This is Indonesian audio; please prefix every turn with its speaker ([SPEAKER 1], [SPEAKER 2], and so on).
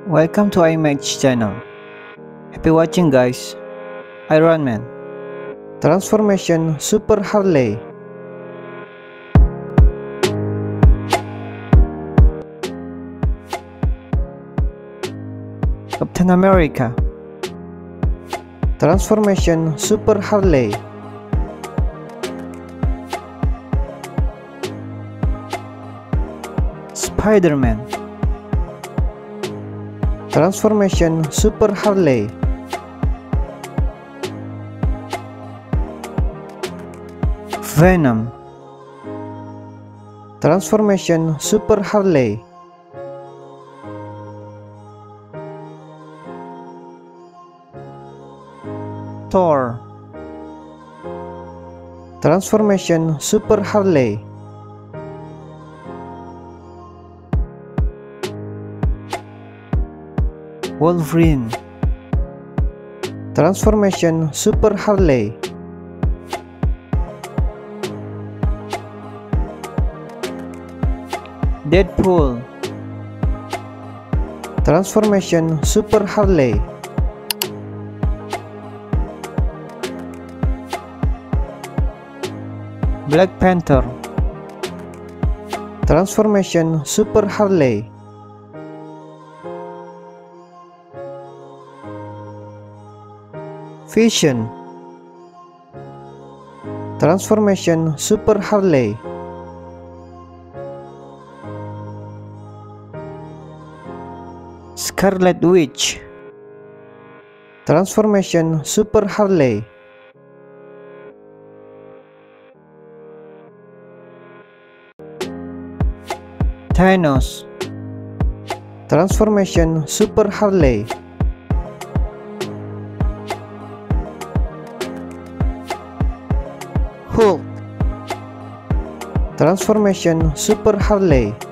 [SPEAKER 1] Welcome to IMH channel. Happy watching guys. Iron Man.
[SPEAKER 2] Transformation Super Harley.
[SPEAKER 1] Captain America.
[SPEAKER 2] Transformation Super Harley.
[SPEAKER 1] Spider-Man.
[SPEAKER 2] Transformation Super Harley.
[SPEAKER 1] Venom.
[SPEAKER 2] Transformation Super Harley.
[SPEAKER 1] Thor.
[SPEAKER 2] Transformation Super Harley.
[SPEAKER 1] Wolverine.
[SPEAKER 2] Transformation Super Harley.
[SPEAKER 1] Deadpool.
[SPEAKER 2] Transformation Super Harley.
[SPEAKER 1] Black Panther.
[SPEAKER 2] Transformation Super Harley.
[SPEAKER 1] Vision.
[SPEAKER 2] Transformation Super Harley.
[SPEAKER 1] Scarlet Witch.
[SPEAKER 2] Transformation Super Harley.
[SPEAKER 1] Thanos.
[SPEAKER 2] Transformation Super Harley.
[SPEAKER 1] Hulk.
[SPEAKER 2] Transformation Super Harley.